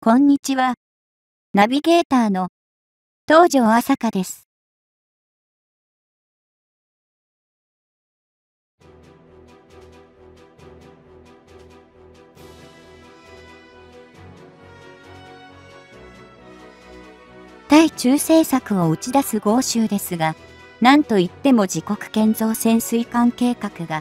こんにちは。ナビゲーターの東條朝香です。対中政策を打ち出す豪州ですが、なんといっても自国建造潜水艦計画が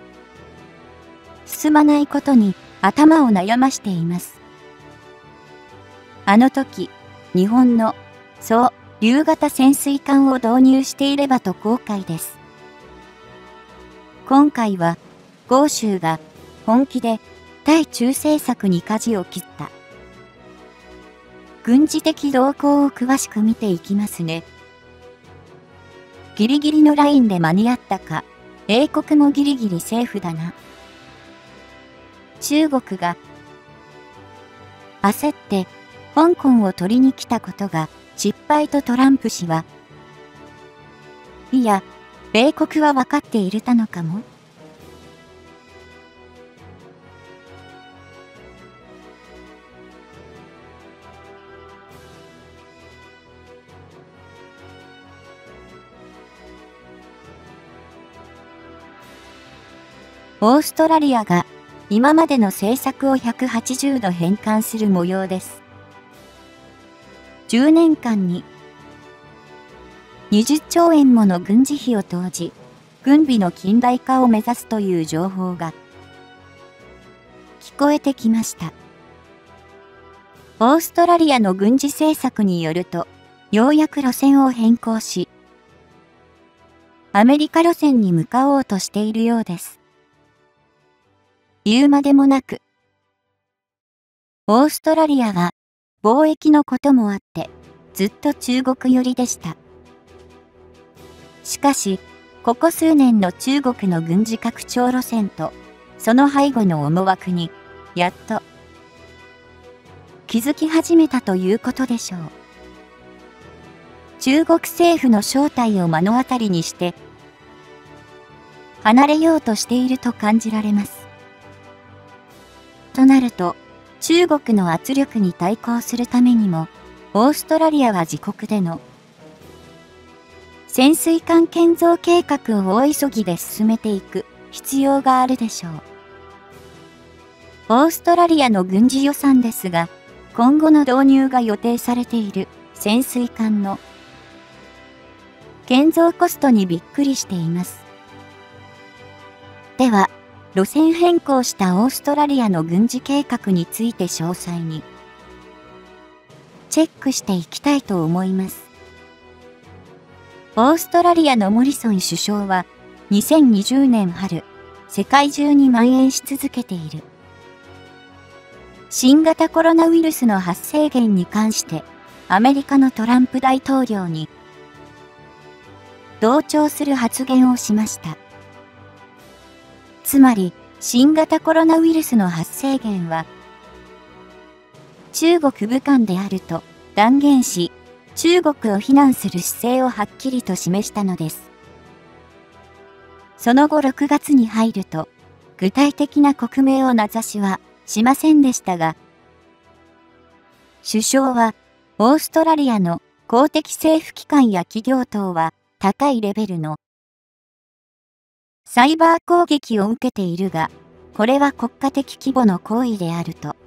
進まないことに頭を悩ましています。あの時、日本の竜型潜水艦を導入していればと後悔です。今回は、豪州が本気で対中政策に舵を切った。軍事的動向を詳しく見ていきますね。ギリギリのラインで間に合ったか、英国もギリギリセーフだな。中国が焦って香港を取りに来たことが失敗とトランプ氏は、いや、米国は分かっているたのかも。オーストラリアが今までの政策を180度変換する模様です。10年間に20兆円もの軍事費を投じ、軍備の近代化を目指すという情報が聞こえてきました。オーストラリアの軍事政策によると、ようやく路線を変更し、アメリカ路線に向かおうとしているようです。言うまでもなく、オーストラリアは貿易のこともあってずっと中国寄りでした。しかし、ここ数年の中国の軍事拡張路線とその背後の思惑にやっと気づき始めたということでしょう。中国政府の正体を目の当たりにして離れようとしていると感じられます。となると、中国の圧力に対抗するためにも、オーストラリアは自国での潜水艦建造計画を大急ぎで進めていく必要があるでしょう。オーストラリアの軍事予算ですが、今後の導入が予定されている潜水艦の建造コストにびっくりしています。では、路線変更したオーストラリアの軍事計画について詳細にチェックしていきたいと思います。オーストラリアのモリソン首相は2020年春、世界中に蔓延し続けている新型コロナウイルスの発生源に関してアメリカのトランプ大統領に同調する発言をしました。つまり、新型コロナウイルスの発生源は、中国武漢であると断言し、中国を非難する姿勢をはっきりと示したのです。その後6月に入ると、具体的な国名を名指しはしませんでしたが、首相は、オーストラリアの公的政府機関や企業等は高いレベルのサイバー攻撃を受けているが、これは国家的規模の行為であると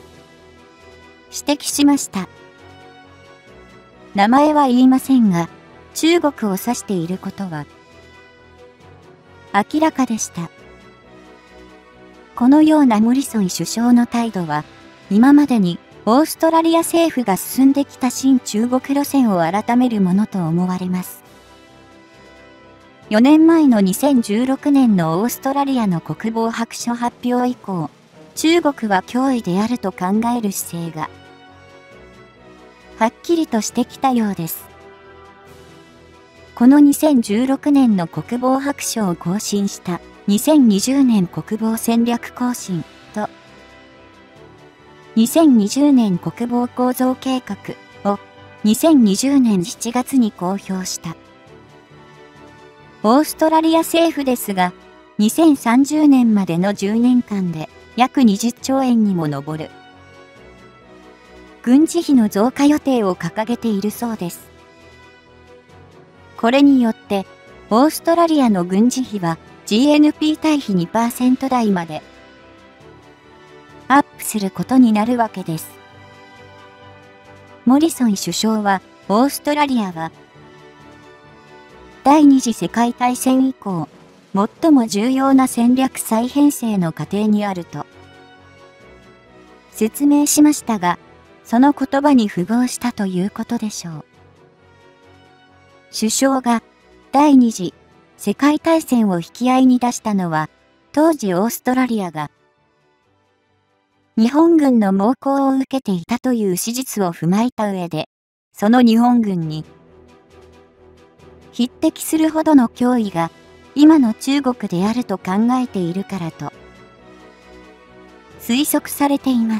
指摘しました。名前は言いませんが、中国を指していることは明らかでした。このようなモリソン首相の態度は、今までにオーストラリア政府が進んできた新中国路線を改めるものと思われます。4年前の2016年のオーストラリアの国防白書発表以降、中国は脅威であると考える姿勢が、はっきりとしてきたようです。この2016年の国防白書を更新した2020年国防戦略方針と、2020年国防構造計画を2020年7月に公表した。オーストラリア政府ですが、2030年までの10年間で約20兆円にも上る軍事費の増加予定を掲げているそうです。これによって、オーストラリアの軍事費は GNP 対比 2% 台までアップすることになるわけです。モリソン首相は、オーストラリアは、第二次世界大戦以降、最も重要な戦略再編成の過程にあると説明しましたが、その言葉に符合したということでしょう。首相が第二次世界大戦を引き合いに出したのは、当時オーストラリアが日本軍の猛攻を受けていたという史実を踏まえた上で、その日本軍に匹敵するほどの脅威が今の中国であると考えているからと推測されています。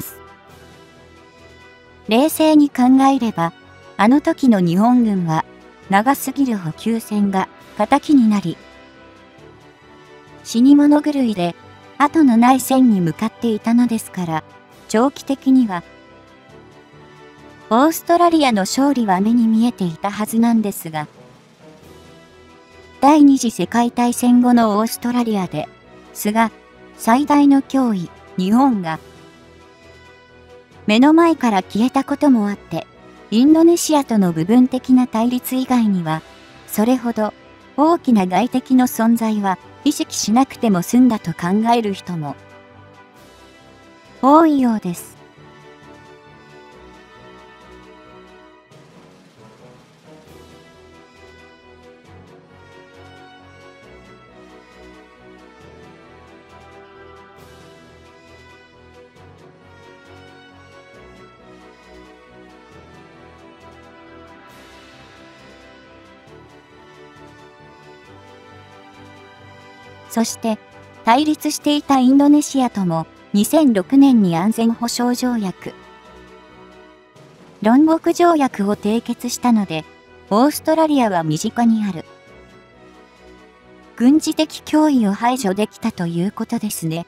冷静に考えれば、あの時の日本軍は長すぎる補給線が敵になり、死に物狂いで後のない戦に向かっていたのですから、長期的にはオーストラリアの勝利は目に見えていたはずなんですが、第二次世界大戦後のオーストラリアですが、最大の脅威、日本が目の前から消えたこともあって、インドネシアとの部分的な対立以外には、それほど大きな外敵の存在は意識しなくても済んだと考える人も多いようです。そして、対立していたインドネシアとも2006年に安全保障条約、ロンボク条約を締結したので、オーストラリアは身近にある軍事的脅威を排除できたということですね。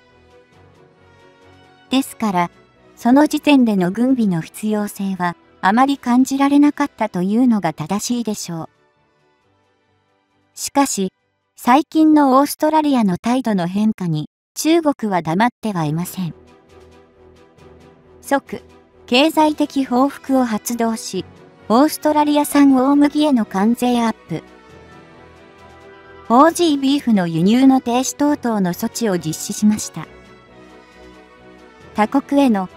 ですから、その時点での軍備の必要性はあまり感じられなかったというのが正しいでしょう。しかし、最近のオーストラリアの態度の変化に中国は黙ってはいません。即、経済的報復を発動し、オーストラリア産大麦への関税アップ、OG ビーフの輸入の停止等々の措置を実施しました。他国への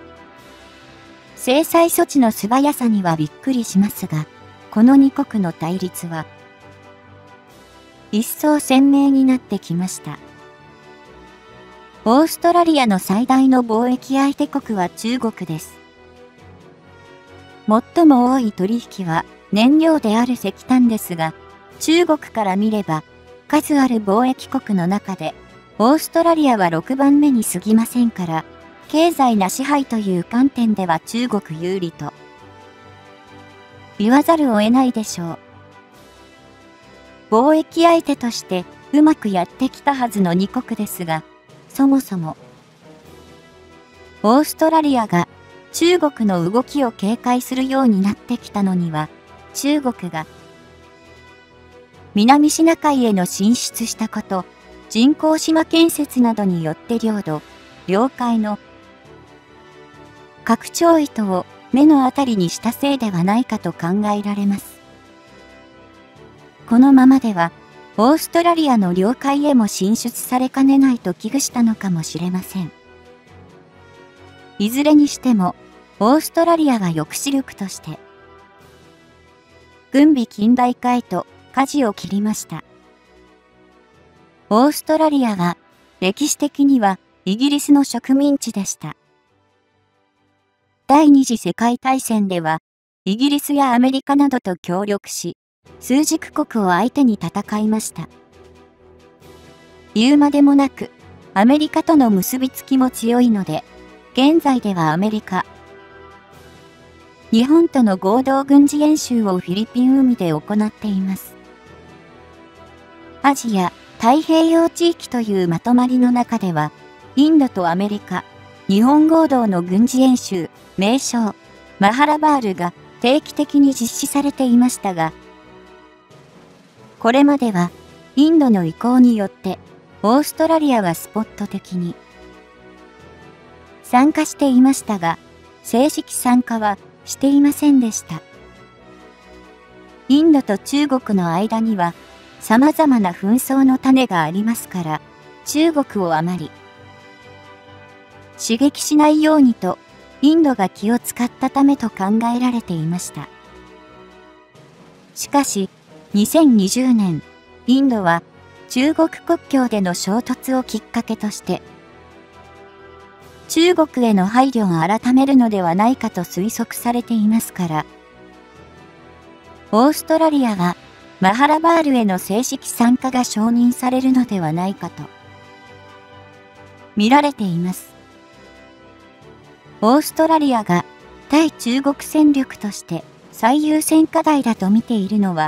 制裁措置の素早さにはびっくりしますが、この2国の対立は、一層鮮明になってきました。オーストラリアの最大の貿易相手国は中国です。最も多い取引は燃料である石炭ですが、中国から見れば数ある貿易国の中でオーストラリアは6番目に過ぎませんから、経済な支配という観点では中国有利と言わざるを得ないでしょう。貿易相手としてうまくやってきたはずの2国ですが、そもそもオーストラリアが中国の動きを警戒するようになってきたのには、中国が南シナ海への進出したこと、人工島建設などによって領土、領海の拡張意図を目の当たりにしたせいではないかと考えられます。このままでは、オーストラリアの領海へも進出されかねないと危惧したのかもしれません。いずれにしても、オーストラリアは抑止力として、軍備近代化へと舵を切りました。オーストラリアは、歴史的にはイギリスの植民地でした。第二次世界大戦では、イギリスやアメリカなどと協力し、枢軸国を相手に戦いました。言うまでもなく、アメリカとの結びつきも強いので、現在ではアメリカ、日本との合同軍事演習をフィリピン海で行っています。アジア、太平洋地域というまとまりの中では、インドとアメリカ、日本合同の軍事演習、名称、 マハラバールが定期的に実施されていましたが、これまではインドの意向によってオーストラリアはスポット的に参加していましたが、正式参加はしていませんでした。インドと中国の間には様々な紛争の種がありますから、中国をあまり刺激しないようにとインドが気を使ったためと考えられていました。しかし、2020年、インドは中国国境での衝突をきっかけとして、中国への配慮を改めるのではないかと推測されていますから、オーストラリアはマハラバールへの正式参加が承認されるのではないかと見られています。オーストラリアが対中国戦力として最優先課題だと見ているのは、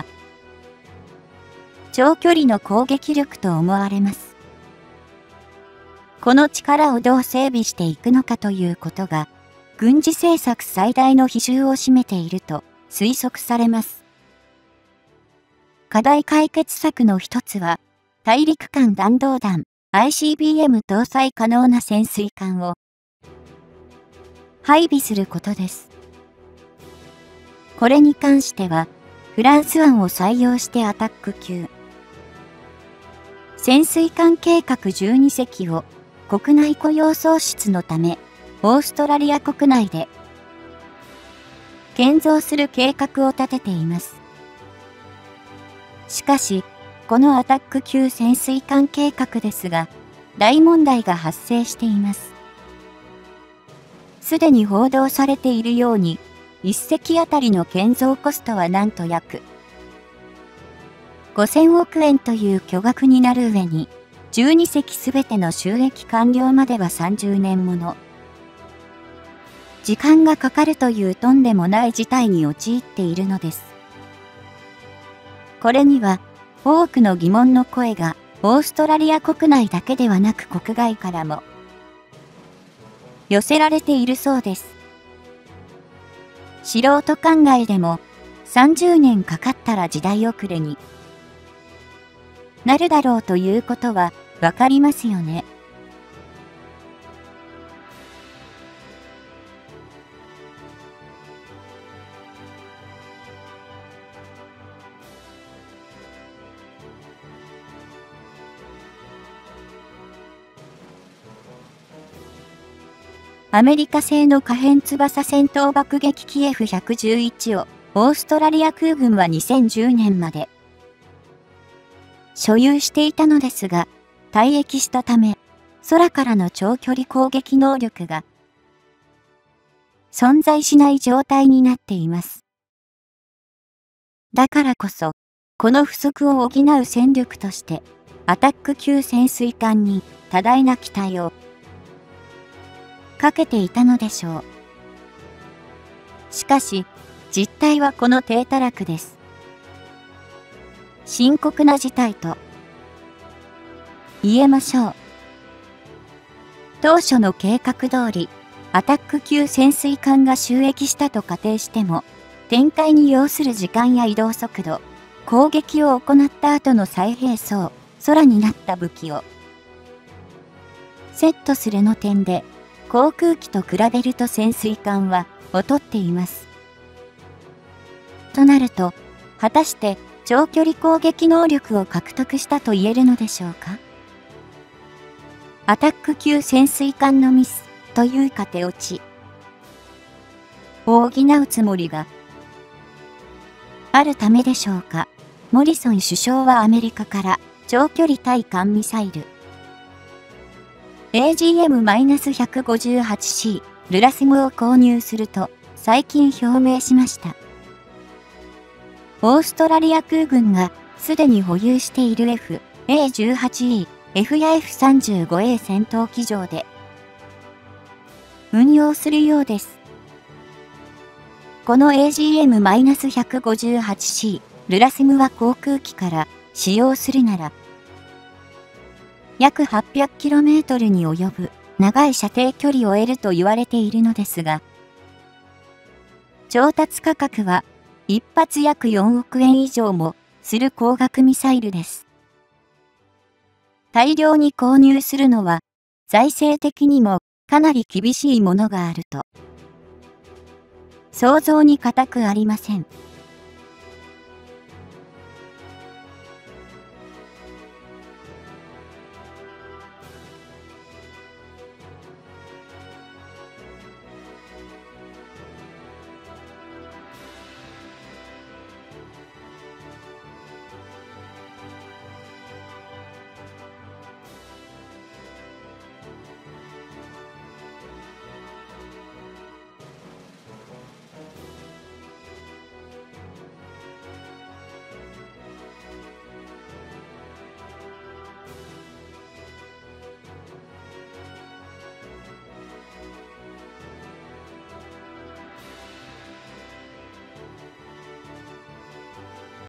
長距離の攻撃力と思われます。この力をどう整備していくのかということが、軍事政策最大の比重を占めていると推測されます。課題解決策の一つは、大陸間弾道弾 ICBM 搭載可能な潜水艦を配備することです。これに関しては、フランス案を採用してアタック級潜水艦計画12隻を国内雇用創出のため、オーストラリア国内で建造する計画を立てています。しかし、このアタック級潜水艦計画ですが、大問題が発生しています。すでに報道されているように、1隻あたりの建造コストはなんと約5000億円という巨額になる上に、12隻すべての収益完了までは30年もの時間がかかるというとんでもない事態に陥っているのです。これには多くの疑問の声がオーストラリア国内だけではなく国外からも寄せられているそうです。素人考えでも30年かかったら時代遅れになるだろうということはわかりますよね。アメリカ製の可変翼戦闘爆撃機 F-111 をオーストラリア空軍は2010年まで所有していたのですが、退役したため、空からの長距離攻撃能力が存在しない状態になっています。だからこそ、この不足を補う戦力として、アタック級潜水艦に多大な期待をかけていたのでしょう。しかし、実態はこの低たらくです。深刻な事態と言えましょう。当初の計画通り、アタック級潜水艦が就役したと仮定しても、展開に要する時間や移動速度、攻撃を行った後の再兵装、空になった武器をセットするの点で、航空機と比べると潜水艦は劣っています。となると、果たして長距離攻撃能力を獲得したと言えるのでしょうか。アタック級潜水艦のミスというか手落ちを補うつもりがあるためでしょうか。モリソン首相はアメリカから長距離対艦ミサイルAGM-158C ルラスムを購入すると最近表明しました。オーストラリア空軍がすでに保有している F/A-18E、F や F35A 戦闘機場で運用するようです。この AGM-158C ルラスムは航空機から使用するなら約 800km に及ぶ長い射程距離を得ると言われているのですが、 調達価格は一発約4億円以上もする高額ミサイルです。大量に購入するのは財政的にもかなり厳しいものがあると想像に難くありません。